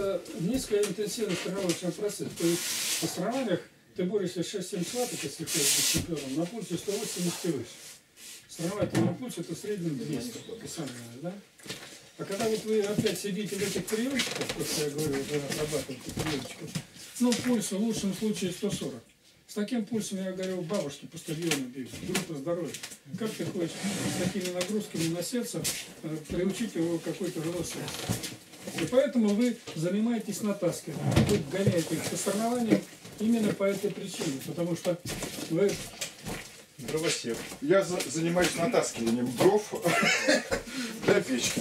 это низкая интенсивность тренировочного процесса. То есть на соревнованиях ты борешься 6-7 схваток, если хочешь быть чемпионом, на пульсе 180 и выше. Соревновательный пульс это в среднем 200, ты сам знаешь, да? А когда вот вы опять сидите в этих приемчиках, как я говорю, вы отрабатываете приемчиков, ну, пульс в лучшем случае 140. С таким пульсом, я говорю, бабушки по стадиону бегают, группа здоровья. Как ты хочешь с такими нагрузками на сердце приучить его к какой-то живости? И поэтому вы занимаетесь натаскиванием, вы гоняете их по соревнованиям именно по этой причине, потому что вы... Дровосек. Я занимаюсь натаскиванием дров для печки.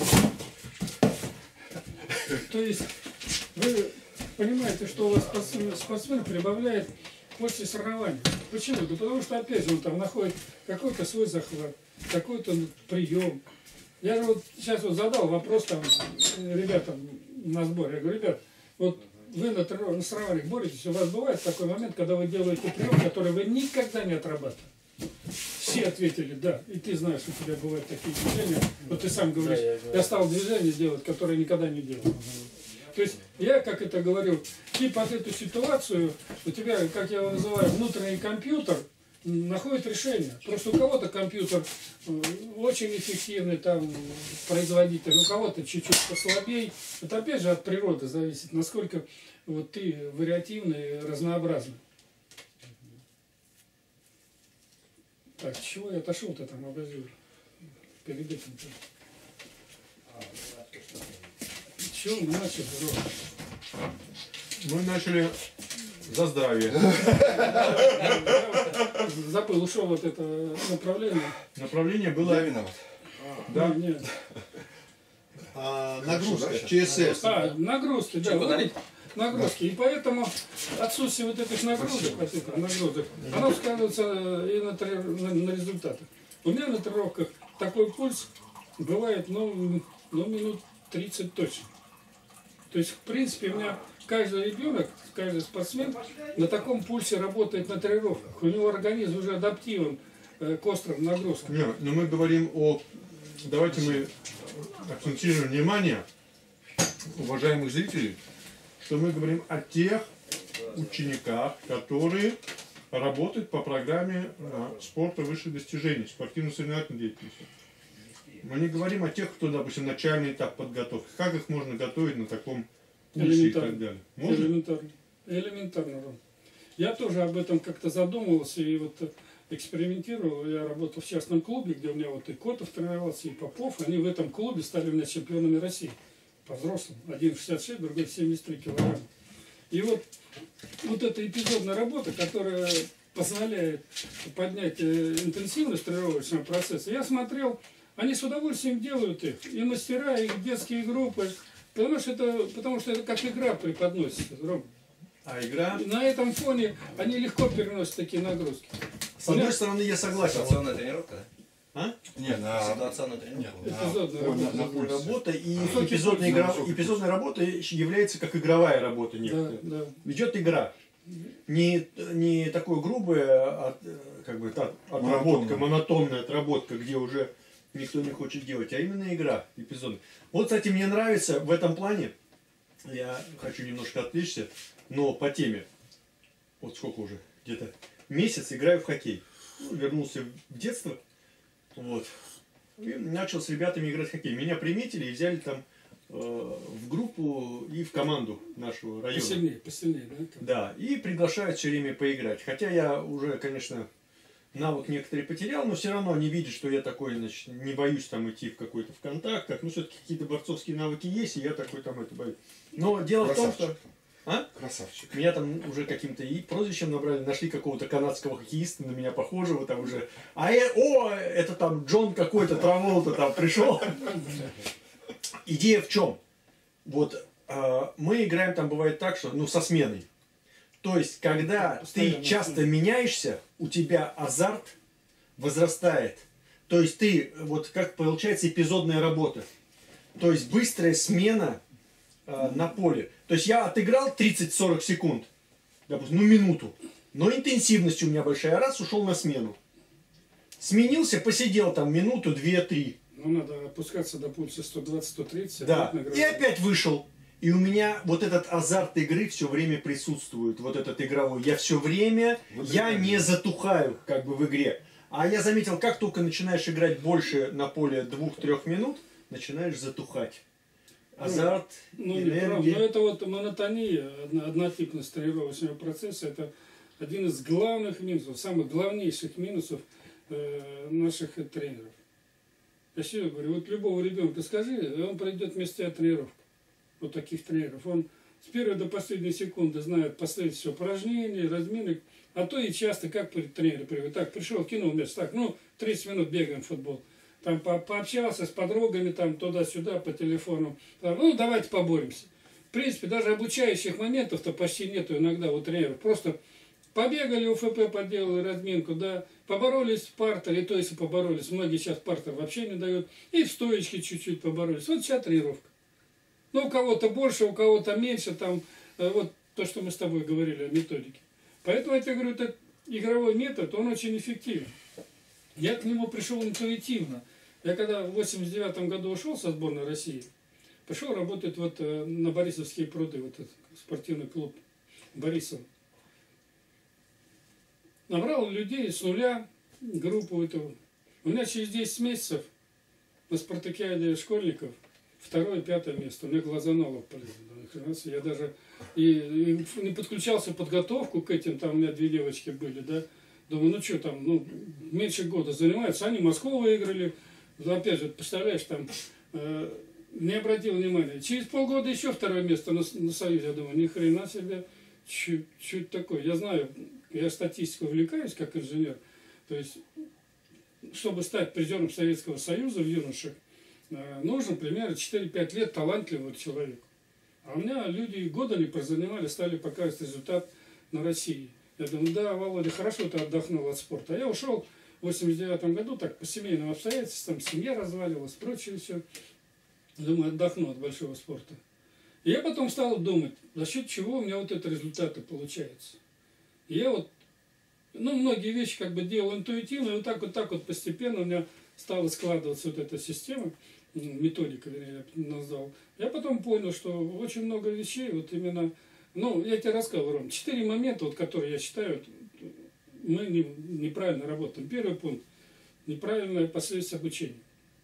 То есть вы понимаете, что у вас спортсмен прибавляет после соревнований. Почему? Да потому что, опять же, он там находит какой-то свой захват, какой-то прием. Я же вот сейчас вот задал вопрос там ребятам на сборе. Я говорю, ребят, вот вы на соревнованиях боретесь, у вас бывает такой момент, когда вы делаете прием, который вы никогда не отрабатываете. Все ответили, да. И ты знаешь, у тебя бывают такие движения. Вот ты сам говоришь, я стал движения делать, которые никогда не делал. То есть я, как это говорю, и под эту ситуацию у тебя, как я его называю, внутренний компьютер находит решение. Просто у кого-то компьютер очень эффективный, там, производитель, у кого-то чуть-чуть послабее. Это опять же от природы зависит, насколько вот ты вариативный, разнообразный. Так, с чего я отошел-то там, обозрел? Перед этим-то. Чего мы начали? Мы начали за здравие. Забыл, ушел вот это направление. Направление было... Я виноват. Да? Нет. Нагрузка, ЧСС. Нагрузки, да. Нагрузки. И поэтому отсутствие вот этих нагрузок, оно сказывается и на результатах. У меня на тренировках такой пульс бывает, ну минут 30 точно. То есть, в принципе, у меня каждый ребенок, каждый спортсмен на таком пульсе работает на тренировках. У него организм уже адаптирован к острым нагрузкам. Нет, но мы говорим о... Давайте мы акцентируем внимание уважаемых зрителей, что мы говорим о тех учениках, которые работают по программе спорта высших достижений, спортивно-соревновательной деятельности. Мы не говорим о тех, кто, допустим, начальный этап подготовки. Как их можно готовить на таком пульсе и так далее? Можно? Элементарно. Элементарно. Я тоже об этом как-то задумывался и вот экспериментировал. Я работал в частном клубе, где у меня вот и Котов тренировался, и Попов. Они в этом клубе стали у меня чемпионами России. По взрослым. Один 66, другой 73 килограмма. И вот эта эпизодная работа, которая позволяет поднять интенсивность тренировочного процесса, я смотрел, они с удовольствием делают их. И мастера, и детские группы. Потому что это как игра преподносится. А игра? И на этом фоне они легко переносят такие нагрузки. С одной стороны, я согласен. Ситуационная тренировка, да? А? Нет, Ситуационная тренировка. Эпизодная работа. Работа и эпизодная работа является как игровая работа некоторая. Да. Идет игра. Не такое грубое отработка, монотонная отработка, где уже никто не хочет делать, а именно игра эпизодная. Вот, кстати, мне нравится в этом плане, я хочу немножко отвлечься, но по теме, вот сколько уже, где-то месяц играю в хоккей. Вернулся в детство, вот, и начал с ребятами играть в хоккей. Меня приметили и взяли там в группу и в команду нашего района. Посильнее, да? Да, и приглашают все время поиграть. Хотя я уже, конечно, навык некоторые потерял, но все равно они видят, что я такой, значит, не боюсь там идти в какой-то в контактах. Ну, все-таки какие-то борцовские навыки есть, и я такой там это боюсь. Но дело в том, что... А? Красавчик. Меня там уже каким-то и прозвищем набрали, нашли какого-то канадского хоккеиста, на меня похожего там уже. Это там Джон какой-то, Траволта там пришел. Идея в чем? Вот мы играем там, бывает так, что, со сменой. То есть, когда ты часто меняешься, у тебя азарт возрастает. То есть, ты, вот как получается эпизодная работа. То есть, быстрая смена на поле. То есть, я отыграл 30-40 секунд, допустим, минуту. Но интенсивность у меня большая. Раз, ушел на смену. Сменился, посидел там минуту, 2-3. Ну, надо опускаться до пульса 120-130. Да, и опять вышел. И у меня вот этот азарт игры все время присутствует, вот этот игровой. Я все время, я не затухаю как бы в игре. А я заметил, как только начинаешь играть больше на поле 2-3 минут, начинаешь затухать. Азарт, энергия. Но это вот монотония, однотипность тренировочного процесса, это один из главных минусов, самых главнейших минусов наших тренеров. Я всегда говорю, вот любого ребенка скажи, и он пройдет вместе от тренировки. Вот таких тренеров. Он с первой до последней секунды знает последствия упражнений, разминок, а то и часто, как тренер приводит. Так, пришел, кинул мяч, так, 30 минут бегаем в футбол. Там пообщался с подругами, там туда-сюда по телефону. Там, давайте поборемся. В принципе, даже обучающих моментов-то почти нету иногда у тренеров. Просто побегали, УФП поделали, разминку, да, поборолись в партере, то есть поборолись. Многие сейчас партер вообще не дают. И в стоечке чуть-чуть поборолись. Вот сейчас тренировка. У кого-то больше, у кого-то меньше, там, вот то, что мы с тобой говорили о методике. Поэтому я тебе говорю, этот игровой метод, он очень эффективен. Я к нему пришел интуитивно. Я когда в 89 году ушел со сборной России, пошел работать вот на Борисовские пруды, вот этот спортивный клуб Борисов. Набрал людей с нуля, группу эту. У меня через 10 месяцев на спартакиаде школьников 2-5 место. У меня глаза на лоб полезли. Я даже и не подключался в подготовку к этим, там у меня 2 девочки были, да. Думаю, что там, меньше года занимаются. Они Москву выиграли. Опять же, представляешь, там не обратил внимания. Через полгода еще 2 место на Союзе. Я думаю, ни хрена себе, чуть такое. Я знаю, я статистикой увлекаюсь как инженер. То есть, чтобы стать призером Советского Союза в юношах, нужно примерно 4-5 лет талантливого человека. А у меня люди года не прозанимали, стали показывать результат на России. Я думаю, да, Володя, хорошо ты отдохнул от спорта. А я ушел в 89 году, так, по семейным обстоятельствам, семья разваливалась, прочее все. Думаю, отдохну от большого спорта. И я потом стал думать, за счет чего у меня вот это результаты получаются. И я вот, многие вещи как бы делал интуитивно, и вот так вот постепенно у меня стала складываться вот эта система, методика, вернее, я назвал. Я потом понял, что очень много вещей, вот именно, я тебе рассказывал, Ром, 4 момента, вот, которые я считаю, мы неправильно работаем. Первый пункт – неправильное последствие обучения.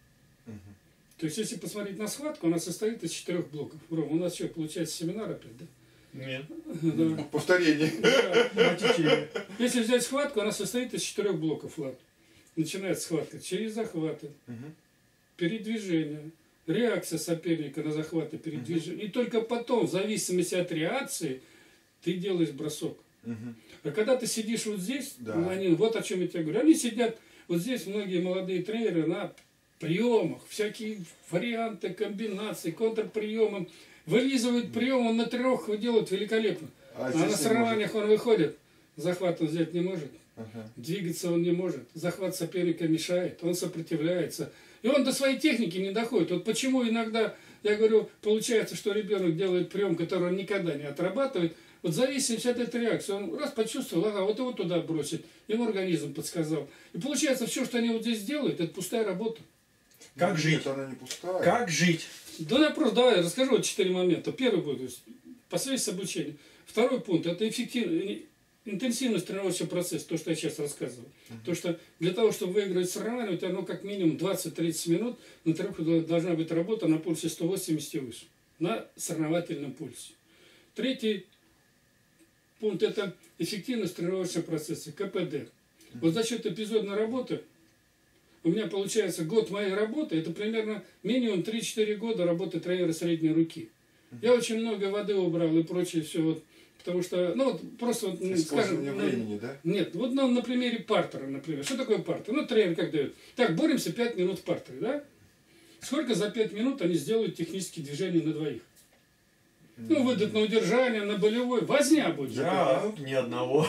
То есть, если посмотреть на схватку, она состоит из 4 блоков. Ром, у нас что, получается семинар опять, да? Нет. Да. Повторение. Да. Если взять схватку, она состоит из 4 блоков, Влад. Начинается схватка через захваты, передвижение, реакция соперника на захваты, передвижение. И только потом, в зависимости от реакции, ты делаешь бросок. А когда ты сидишь вот здесь, вот о чем я тебе говорю, они сидят вот здесь, многие молодые тренеры на приемах, всякие варианты, комбинации, контрприемы, вылизывают прием, он на 3 делают великолепно. А на соревнованиях он выходит, захват он взять не может, двигаться он не может, захват соперника мешает, он сопротивляется. И он до своей техники не доходит. Вот почему иногда, я говорю, получается, что ребенок делает прием, который он никогда не отрабатывает, вот в зависимости от этой реакции, он раз почувствовал, вот его туда бросить, ему организм подсказал. И получается, все, что они вот здесь делают, это пустая работа. Как жить? Нет, она не пустая. Как жить? Да, я просто, давай, расскажу вот 4 момента. Первый пункт, последствия обучения. Второй пункт, это интенсивность тренировочного процесса, то, что я сейчас рассказывал. То, что для того, чтобы выиграть соревнование, у тебя, как минимум 20-30 минут на тренировке должна быть работа на пульсе 180 и выше. На соревновательном пульсе. Третий пункт – это эффективность тренировочного процесса, КПД. Вот за счет эпизодной работы у меня получается год моей работы, это примерно минимум 3-4 года работы тренера средней руки. Я очень много воды убрал и прочее все, вот, потому что, просто, скажем, времени, да? Нет, вот на примере партера, например. Что такое партер? Тренер как дает? Так, боремся 5 минут в партере, да? Сколько за 5 минут они сделают технические движения на двоих? Выйдут на удержание, на болевой, возня будет. Да, ни одного.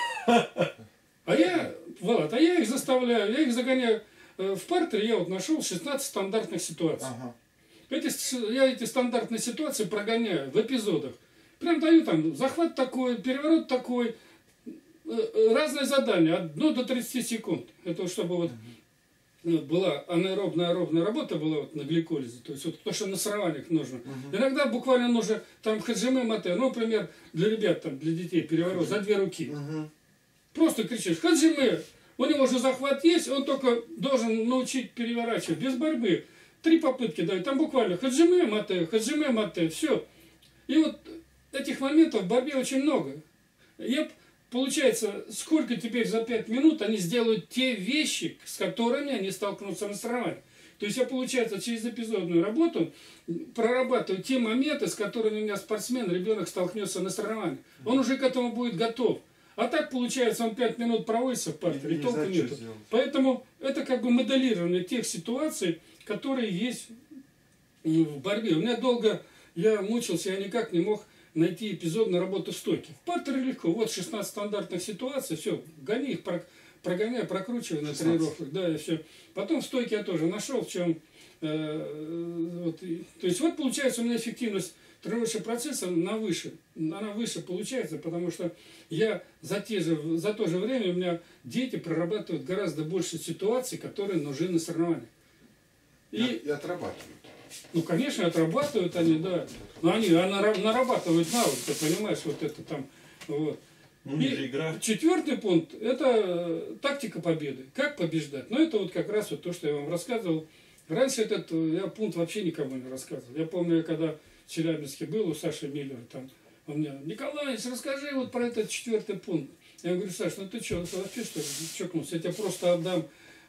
А я их заставляю, я их загоняю. В партере я вот нашел 16 стандартных ситуаций. Я эти стандартные ситуации прогоняю в эпизодах. Прям даю там захват такой, переворот такой, разные задания, от 1 до 30 секунд. Это чтобы вот была анаэробная, аэробная работа была вот на гликолизе, то есть вот то, что на соревнованиях нужно. Иногда буквально нужно там хаджиме мате, ну, например, для ребят, там, для детей переворот за 2 руки. Просто кричишь хаджиме, у него уже захват есть, он только должен научить переворачивать без борьбы. 3 попытки дают, там буквально хаджиме мате, все. И вот этих моментов в борьбе очень много. Получается, сколько теперь за 5 минут они сделают те вещи, с которыми они столкнутся на соревнованиях. То есть я, получается, через эпизодную работу прорабатываю те моменты, с которыми у меня спортсмен, ребенок столкнется на соревнованиях. Он уже к этому будет готов. А так, получается, он 5 минут проводится в партере, и толку нету. Поэтому это как бы моделирование тех ситуаций, которые есть в борьбе. У меня долго, я мучился, я никак не мог найти эпизодную работу в стойке. В партере легко. Вот 16 стандартных ситуаций, все, гони их, прогоняй, прокручивай на тренировках, да, и все. Потом в стойке я тоже нашел, в чем... то есть вот получается у меня эффективность тренировочного процесса она выше получается, потому что я за то же время у меня дети прорабатывают гораздо больше ситуаций, которые нужны на соревнованиях. И отрабатывают. Ну, конечно, отрабатывают они, да. Но они нарабатывают навык, ты понимаешь, вот это там. Вот. Ну, и игра. 4-й пункт – это тактика победы. Как побеждать? Ну, это вот как раз вот то, что я вам рассказывал. Раньше я пункт вообще никому не рассказывал. Я помню, я когда в Челябинске был у Саши Миллера, там, он мне: Николаевич, расскажи вот про этот 4-й пункт. Я говорю: Саш, ну ты что, вообще что ли чокнулся? Я тебе просто отдам,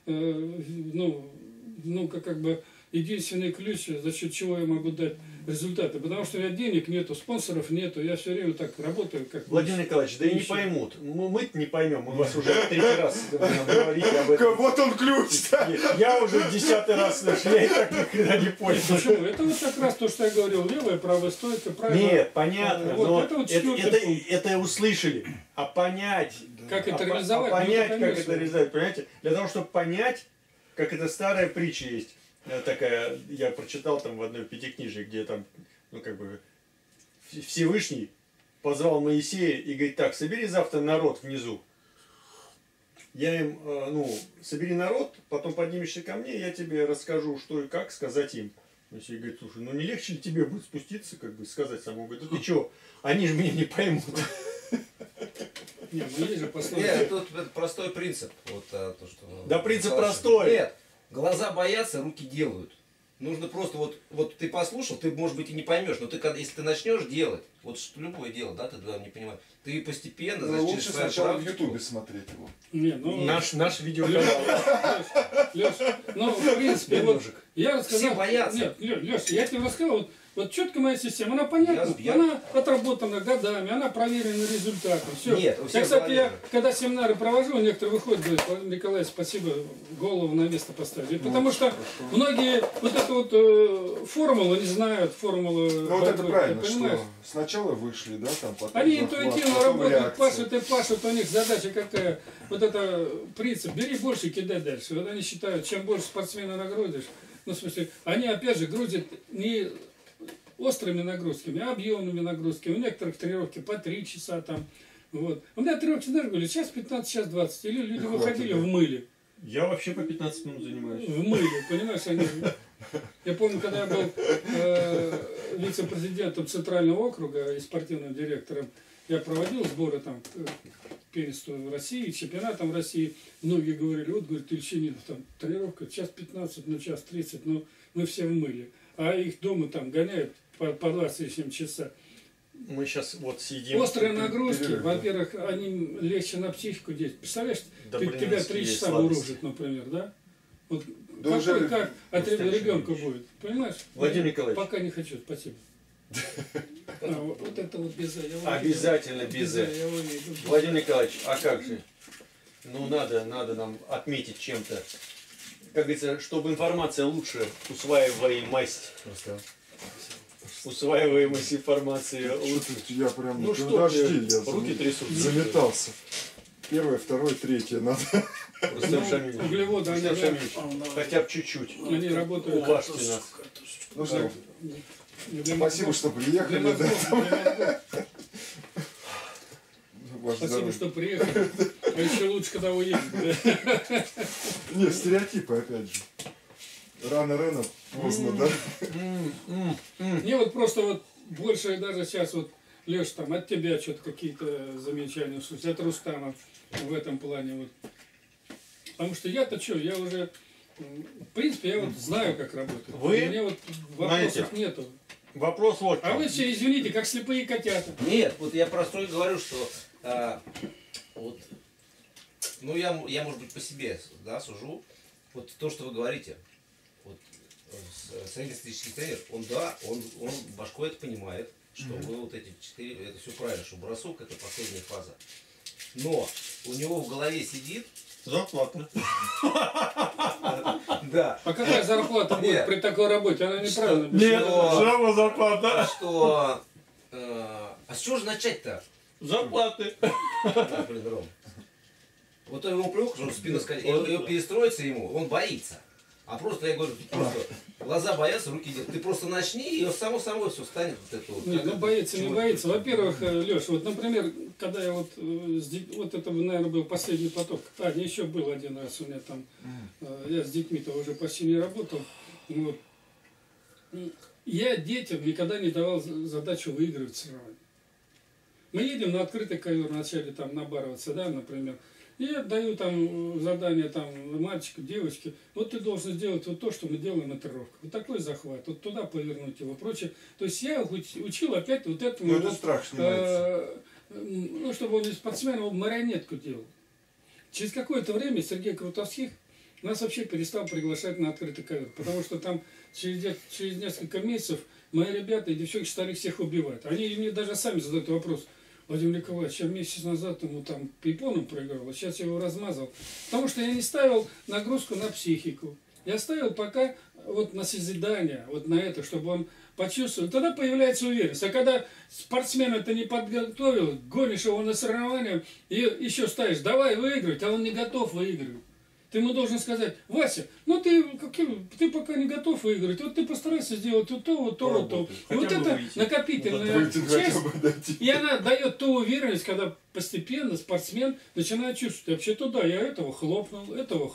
как бы единственный ключ, за счет чего я могу дать результаты. Потому что у меня денег нету, спонсоров нету, я все время так работаю. Как Владимир Николаевич, да и не поймут. Мы-то не поймем, мы вас уже 3-й раз говорили об этом. Вот он ключ! Я уже 10-й раз слышу, я и так никогда не понял. Почему? Это вот как раз то, что я говорил, левая, правая стойка, правая. Нет, понятно, вот, но это вот 4-й пункт. это услышали. А понять, как это реализовать, понять, как это реализовать, понимаете? Для того, чтобы понять, как это старая притча есть. Такая, я прочитал там в одной пятикнижии, где там, Всевышний позвал Моисея и говорит: так, собери завтра народ внизу. Я им, собери народ, потом поднимешься ко мне, я тебе расскажу, что и как сказать им. Моисей говорит: слушай, ну не легче ли тебе будет спуститься, сказать самому? Говорит: да ты что, они же меня не поймут. Нет, тут простой принцип. Вот, то, что да, принцип простой. Нет. Глаза боятся, руки делают. Нужно просто вот ты послушал, ты, может быть, и не поймешь, но если ты начнешь делать, вот что любое дело, да, ты не понимаешь, ты постепенно, значит, лучше сначала в Ютубе смотреть его. Не, наш видеоканал. Леш, в принципе, вот я рассказал. Все боятся. Нет, Леш, я тебе рассказал, вот четко моя система, она понятна, она отработана годами, она проверена результатом. Все. Нет, я, когда семинары провожу, некоторые выходят, говорят: Владимир Николаевич, спасибо, голову на место поставили. Потому что многие вот эту вот формулу не знают, формулу. Ну вот это правильно, что сначала вышли, да, там потом. Они интуитивно работают, пашут, у них задача какая. Вот это принцип: бери больше, кидай дальше. Вот они считают, чем больше спортсмена нагрузишь, в смысле, они опять же грузят не острыми нагрузками, а объемными нагрузками. У некоторых тренировки по 3 часа там. Вот. У меня тренировки, знаешь, были час 15, час 20. Или люди выходили в мыле. Я вообще по 15 минут занимаюсь. В мыле, понимаешь, они... Я помню, когда я был вице-президентом Центрального округа и спортивным директором, я проводил сборы там к первенству в России, чемпионатам России. Многие говорили: вот, говорит, Ильчининов, там тренировка час 15, ну час 30, но мы все в мыле. А их дома там гоняют по 27 часа. Мы сейчас вот сидим. Острые нагрузки, во-первых, они легче на психику действуют. Представляешь, тебя 3 часа вооружат, например, да? Вот да как от ребенка будет, понимаешь? Владимир Николаевич. Пока не хочу, спасибо. Вот это вот безе. Обязательно безе. Владимир Николаевич, а как же? Ну надо нам отметить чем-то. Как говорится, чтобы информация лучше усваиваемость. Усваиваемость информации лучше. Я прям, ну что, подожди, я руки трясутся. Заметался. 1, 2, 3 надо. Рустем Шамильевич, углеводы, Рустем Шамильевич, хотя бы чуть-чуть. Они работают. Уважьте нас. Ну что, спасибо, что приехали. ваше Спасибо, здоровье. что приехали. А еще лучше, когда уедете. Да? Не, стереотипы, опять же. Рано-рано, поздно, да? Мне вот просто вот больше даже сейчас вот, Леш, там от тебя что-то какие-то замечания услышать, от Рустама в этом плане вот. Потому что я-то что, я уже, в принципе, я вот знаю, как работает. Вы У меня вот вопросов знаете. нету. Вопрос вот в А чем. вы все, извините, как слепые котята. Нет, вот я просто и говорю, что вот, ну я может быть по себе, да, сужу. Вот то, что вы говорите, вот среднестатистический тренер, он башкой это понимает, что вы вот эти 4, это все правильно, что бросок это последняя фаза. Но у него в голове сидит, Зарплата. да, А какая зарплата будет Нет. при такой работе? Она неправильно Нет, объясняет. все равно зарплата. что, а с чего же начать-то? Зарплаты. Да, блин, Ром. Вот он ему привык, что он спину скачет, и перестроиться ему, он боится. А просто, я говорю, просто глаза боятся, руки делают. Ты просто начни, и само собой все станет вот это вот. Нет, ну боится, не боится. Во-первых, Леш, вот, например, когда я вот, вот это, наверное, был последний поток. А, не, еще был один раз у меня там, я с детьми-то уже почти не работал. Вот. Я детям никогда не давал задачу выигрывать соревнования. Мы едем на открытый ковер, вначале там набарываться, да, например. И я даю там задание там мальчику, девочке. Вот ты должен сделать вот то, что мы делаем на тренировках. Вот такой захват, вот туда повернуть его, прочее. То есть я учил опять вот этому. Ну, это вот, страх снимается. ну, чтобы он из спортсмена марионетку делал. Через какое-то время Сергей Крутовских нас вообще перестал приглашать на открытый ковер. Потому что там через несколько месяцев мои ребята и девчонки стали всех убивать. Они мне даже сами задают вопрос. Владимир Николаевич, я месяц назад ему там пейпоном проиграл, а сейчас я его размазал. Потому что я не ставил нагрузку на психику. Я ставил пока вот на созидание, вот на это, чтобы он почувствовал. Тогда появляется уверенность. А когда спортсмен это не подготовил, гонишь его на соревнования и еще ставишь, давай выигрывать, а он не готов выигрывать. Ты ему должен сказать, Вася, ну ты пока не готов выиграть, вот ты постарайся сделать вот то, вот то, вот то. И вот это накопительная часть, и она дает ту уверенность, когда постепенно спортсмен начинает чувствовать, вообще-то да, я этого хлопнул,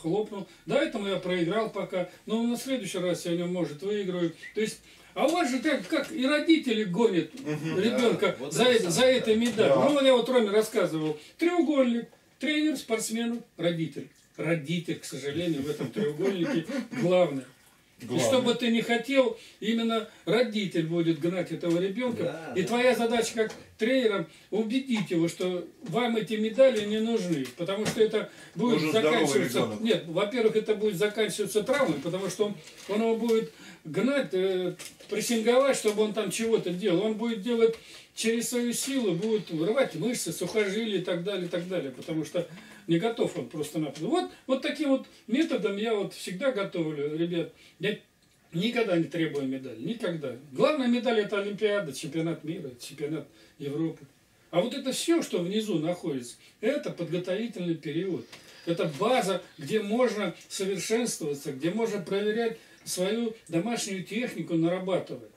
да, этому я проиграл пока, но на следующий раз я не может выиграю. То есть, а у вас же как и родители гонят ребенка вот за этой медалью. Ну, вот я вот Роме рассказывал, треугольник, тренер, спортсмен, родитель. Родитель, к сожалению, в этом треугольнике главный. И что бы ты ни хотел, именно родитель будет гнать этого ребенка. Да, и твоя задача как тренера убедить его, что вам эти медали не нужны. Потому что это будет Нужен заканчиваться... здоровый ребенок. Нет, во-первых, это будет заканчиваться травмой, потому что он его будет гнать, прессинговать, чтобы он там чего-то делал. Он будет делать через свою силу, будет рвать мышцы, сухожилия и так далее, потому что не готов он просто-напросто. Вот таким вот методом я вот всегда готовлю, ребят. Я никогда не требую медали, никогда. Главная медаль это Олимпиада, чемпионат мира, чемпионат Европы. А вот это все, что внизу находится, это подготовительный период. Это база, где можно совершенствоваться, где можно проверять свою домашнюю технику, нарабатывать.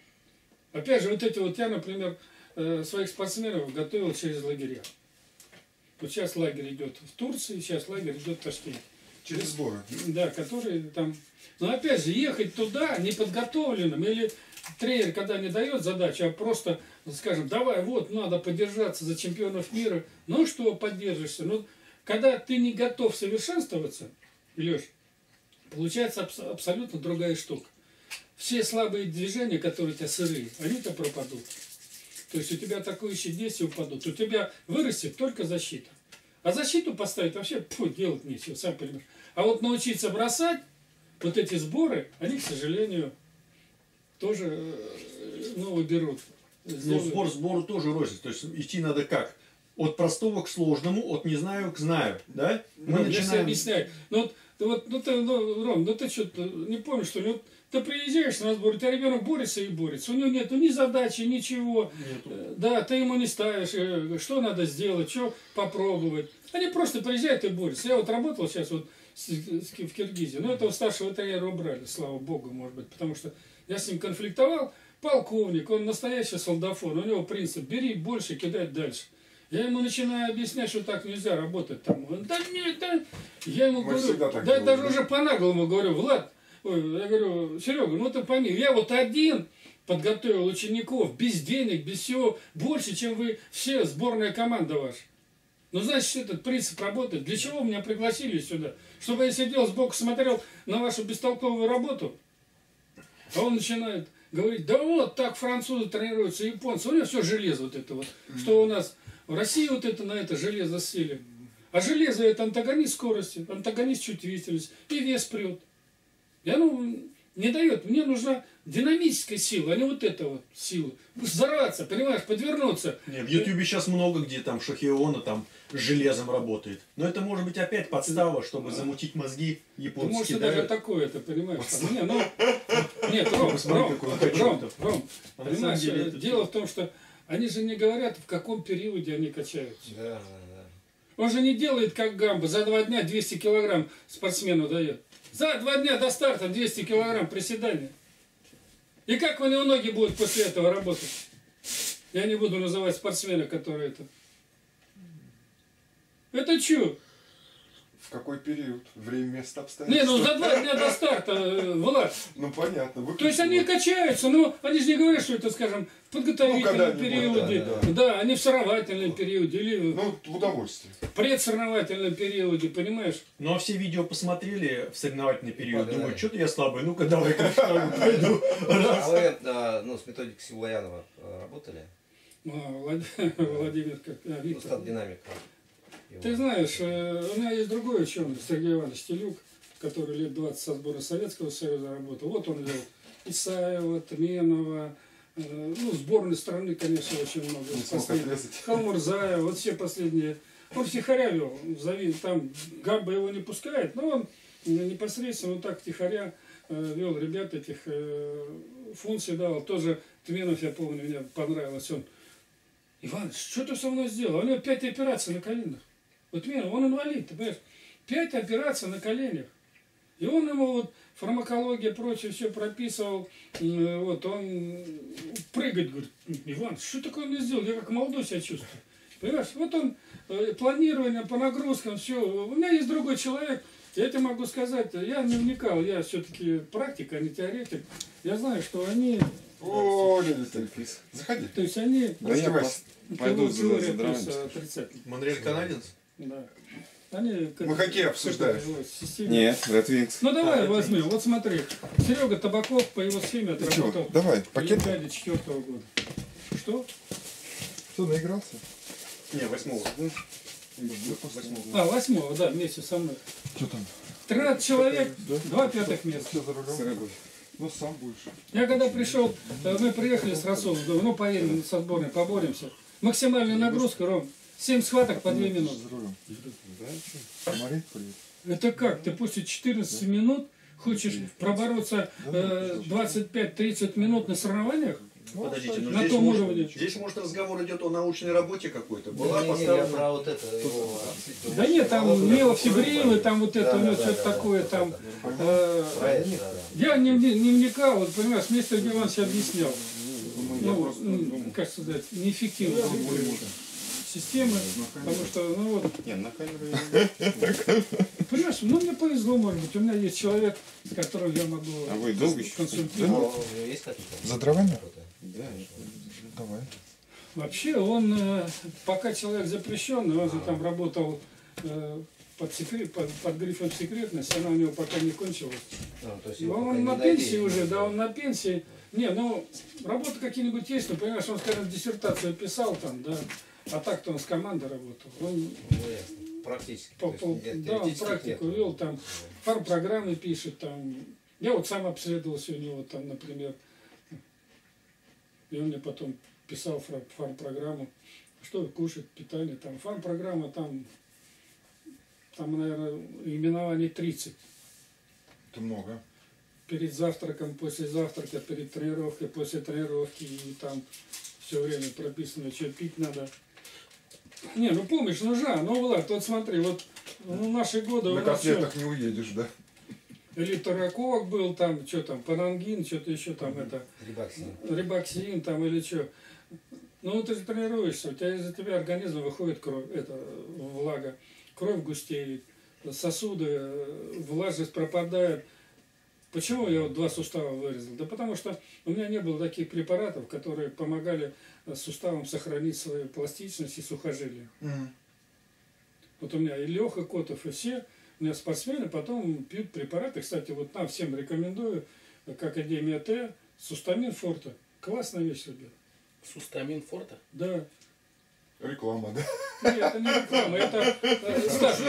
Опять же, вот эти вот я, например, своих спортсменов готовил через лагеря. Вот сейчас лагерь идет в Турции, сейчас лагерь идет в Ташкенте. Через сборы. Да, которые там... Но опять же, ехать туда неподготовленным, или тренер, когда не дает задачу, а просто, скажем, давай, вот, надо подержаться за чемпионов мира. Ну что, поддержишься? Ну, когда ты не готов совершенствоваться, Леш, получается абсолютно другая штука. Все слабые движения, которые у тебя сырые, они-то пропадут. То есть у тебя атакующие действия упадут. У тебя вырастет только защита. А защиту поставить вообще делать нечего, сам понимаешь. А вот научиться бросать, вот эти сборы, они, к сожалению, тоже берут. Ну, сбору тоже рознь. То есть идти надо как? От простого к сложному, от не знаю к знаю. Да? Мы Я все начинаем... объясняю. Ром, ты что-то не помнишь, что ли? Вот ты приезжаешь на сбор, у тебя ребенок борется и борется. У него нету ни задачи, ничего. Да, ты ему не ставишь, что надо сделать, что попробовать. Они просто приезжают и борются. Я вот работал сейчас вот в Киргизии. Но этого старшего тренера убрали, слава богу, может быть. Потому что я с ним конфликтовал. Полковник, он настоящий солдафон. У него принцип: бери больше, кидай дальше. Я ему начинаю объяснять, что так нельзя работать там. Он, да нет, да. Я ему Мы говорю, всегда так да делаем, даже да? уже по-наглому говорю, Влад, ой, я говорю, Серега, ну ты пойми, я вот один подготовил учеников, без денег, без всего, больше, чем вы все, сборная команда ваша. Ну, значит, этот принцип работает. Для чего меня пригласили сюда? Чтобы я сидел сбоку, смотрел на вашу бестолковую работу? А он начинает говорить, да вот так французы тренируются, японцы, у них все железо вот это вот. Что у нас в России вот это на это железо сели. А железо это антагонист скорости, антагонист чувствительности, и вес прет. И оно не дает. Мне нужна динамическая сила, а не вот эта вот сила. Взорваться, понимаешь, подвернуться. Не, в Ютубе сейчас много где там Шохиона там с железом работает. Но это может быть опять подстава, чтобы замутить мозги Ты японцам. можешь и даже такое, ты понимаешь. Там, не, ну, нет, Посмотри, какой он хочу-то. Ром, А на понимаешь, самом деле это дело в том, что они же не говорят, в каком периоде они качаются. Да, да, да. Он же не делает, как Гамба, за 2 дня 200 килограмм спортсмену дает. За 2 дня до старта 200 килограмм приседания. И как у него ноги будут после этого работать? Я не буду называть спортсмена, который это. Это что? В какой период? Время, место, Не, обстоятельства? ну за 2 дня до старта, Влад. Ну понятно. То есть они качаются, но они же не говорят, что это, скажем, в подготовительном когда-нибудь, периоде, да. они в соревновательном периоде или Ну, в удовольствие. в предсоревновательном периоде, понимаешь? Ну а все видео посмотрели в соревновательный период, Да, думаю, да. что-то я слабый, ну-ка давай-ка пойду. А вы с методикой Силуянова работали? Владимир, как Ну, Виктор. стат динамика. Ты знаешь, у меня есть другой ученый, Сергей Иванович Телюк, который лет 20 со сбора Советского Союза работал. Вот он вел Исаева, Тменова, ну, сборной страны, конечно, очень много. Не смог Последние. отрезать. Халмурзаев, вот все последние. Он втихаря вел, там Гамба его не пускает, но он непосредственно вот так втихаря вел ребят этих функций давал. Тоже Тменов, я помню, мне понравилось. Он, Иван, что ты со мной сделал? У него 5 операций на коленях. Вот Тменов, он инвалид, ты понимаешь? 5 операций на коленях. И он ему вот фармакология, прочее, все прописывал. Вот он прыгать, говорит, Иван, что такое мне сделал? Я как молодой себя чувствую. Понимаешь? Вот он планирование по нагрузкам, все. У меня есть другой человек, я тебе могу сказать, я не вникал, я все-таки практик, а не теоретик. Я знаю, что они, О, дядя Сергей, заходи. то есть они Да я Раздевайся. пойду теория за плюс дровами. отрицательная. Монреаль канадец? Да. Они Мы хоккей обсуждаем. Нет, Red Wings. Ну давай возьмем, вот смотри, Серега Табаков по его схеме Чего? отработал Давай, в пакет. Олимпиаде 4-го года. Что? Что, наигрался? Не, 8-го. А, 8-го, да, вместе со мной. Что там? 13 человек, 2 пятых места. Все за рулем? Ну, сам будешь. Я когда пришел, мы приехали с Расулом, говорю, ну поедем со сборной, поборемся. Максимальная нагрузка, Ром, 7 схваток по 2 минуты. За рулем. Смотри, приедет. Это как? Ты после 14 минут хочешь пробороться 25-30 минут на соревнованиях? Подождите, ну На здесь том может, уровне. здесь может разговор идет о научной работе какой-то. Была Не, я поставлена... про вот это его... Да нет, там миофибрилы, там вот это, у него что-то такое там. Про это, да. Я не вникал, вот понимаешь, мне Сергей Иванович объяснял. Ну, как сказать, неэффективно системы, потому что, ну вот, Не, на камеру. понимаешь, ну мне повезло, может быть, у меня есть человек, с которым я могу А вы долго еще? консультировать. А у него есть какие-то? За дровами? работы? Да. Давай. Вообще, он, пока человек запрещенный, он же там работал под грифом секретность, она у него пока не кончилась. Ну, то есть его пока Он не на найдели. пенсии уже, да, он на пенсии. Не, ну, работы какие-нибудь есть, ну, понимаешь, он, скажем, диссертацию писал там, да, а так-то он с командой работал. Он, Ну, ясно. Практически. То есть да, он теоретически практику нет. вел, там, фарм-программы пишет, там. Я вот сам обследовал сегодня, вот там, например, и он мне потом писал фарм-программу, что кушать, питание, там, фарм-программа, там, наверное, именований 30. Это много. Перед завтраком, после завтрака, перед тренировкой, после тренировки, и там все время прописано, что пить надо. Не, ну помощь нужна, ну Влад, вот смотри, вот ну, наши годы На у нас всё. котлетах не уедешь, да? Элиторакок был, там, что там, панангин, что-то еще там, это, Рибаксин. рибоксин там или что. Ну, ты же тренируешься, из-за тебя организма выходит кровь, влага, кровь густеет, сосуды, влажность пропадает. Почему я вот 2 сустава вырезал? Да потому что у меня не было таких препаратов, которые помогали суставам сохранить свою пластичность и сухожилие. Вот у меня и Леха Котов, и все, у меня спортсмены потом пьют препараты. Кстати, вот нам всем рекомендую, как Академия Т, Сустамин Форте. Классная вещь, ребят. Сустамин Форте? Да. Реклама, да? Нет, это не реклама, это, Стас,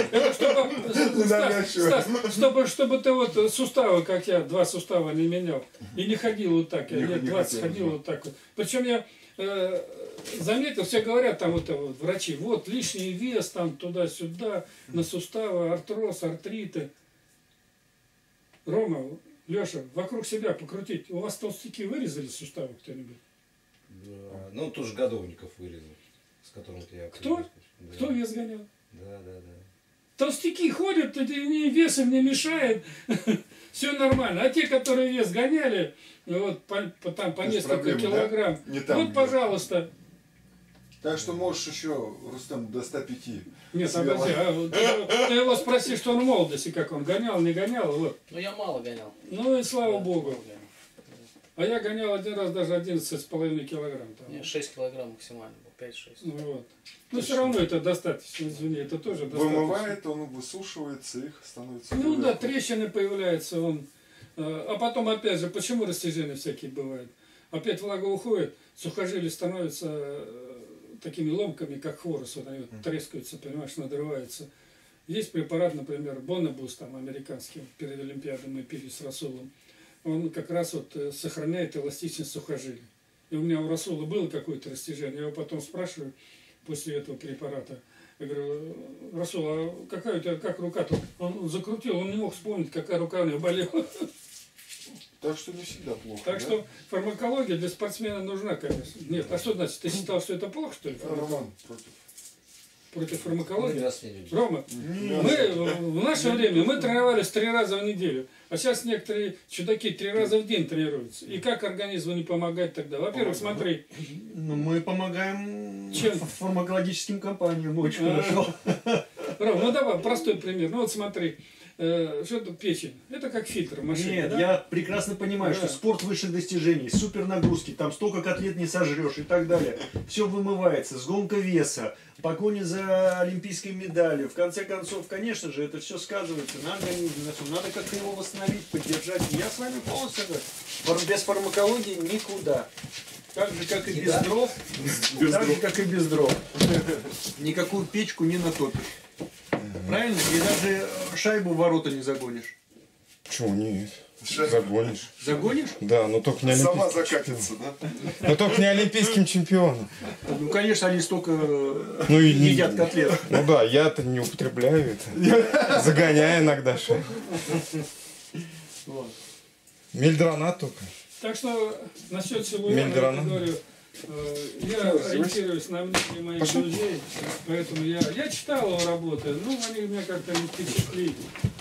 это чтобы ты вот суставы, как я, 2 сустава не менял, и не ходил вот так, я лет 20 ходил вот так вот. Причем я заметил, все говорят, там вот врачи, вот лишний вес, там туда-сюда, на суставы, артроз, артриты. Рома, Леша, вокруг себя покрутить. У вас толстяки вырезали суставы кто-нибудь? Да. Ну, тоже Годовников вырезал, с которым я... Кто? Да. Кто вес гонял? Да. Толстяки ходят, и весом не мешает, все нормально. А те, которые вес гоняли, вот там по несколько проблемы, килограмм, да? Не там, вот, пожалуйста. Так что можешь еще, Рустам, до 105. Нет, смело. подожди, ты его спроси, что он в молодости, как он гонял, не гонял, вот. Ну, я мало гонял. Ну и слава богу. А я гонял один раз даже 11,5 килограмм. Там. Мне 6 килограмм максимально был, 5-6. Вот. Но все равно это достаточно, извини, это тоже достаточно. Вымывает, он высушивается, их становится... Ну да, поверху. трещины появляются, а потом опять же, почему растяжения всякие бывают? Опять влага уходит, сухожилия становятся такими ломками, как хворост, вот они вот трескаются, понимаешь, надрываются. Есть препарат, например, Бонобус, там, американский, перед Олимпиадой мы пили с Расулом. Он как раз вот сохраняет эластичность сухожилий. И у меня у Расула было какое-то растяжение, я его потом спрашиваю после этого препарата. Я говорю, Расул, а какая у тебя, как рука-то? Он закрутил, он не мог вспомнить, какая рука у него болела. Так что не всегда плохо. Так да? что фармакология для спортсмена нужна, конечно. Нет, а что значит? Ты считал, что это плохо, что ли? Роман против. Против Ну, фармакологии? раз не любишь. Рома, мы в наше время мы тренировались 3 раза в неделю, а сейчас некоторые чудаки 3 раза в день тренируются. И как организму не помогать тогда? Во-первых, смотри, Ну, мы помогаем Чем? фармакологическим компаниям очень хорошо. Ром, ну давай, простой пример. Ну вот смотри, что это печень? Это как фильтр в машине, Нет, да? я прекрасно понимаю, Да. что спорт высших достижений, супер нагрузки, там столько котлет не сожрешь и так далее. Все вымывается, сгонка веса, погоня за олимпийской медалью. В конце концов, конечно же, это все сказывается на организме, на всем. Надо как-то его восстановить, поддержать. Я с вами полностью согласен. Без фармакологии никуда. Так же, как и без дров. Так же, как и без дров. Никакую печку не натопишь. Правильно? И даже шайбу в ворота не загонишь. Чего, нет. Загонишь. Загонишь? Да, но только не Сама олимпийским. закатится, да? Но только не олимпийским чемпионом. Ну, конечно, они столько Ну и едят котлет. Ну да, я-то не употребляю это. Загоняю иногда шайбу. Вот. Мельдронат только. Так что насчет Силуяна, я Мельдорана. говорю, я ориентируюсь на мнение моих друзей, поэтому я читал его работы, но они меня как-то не впечатлили.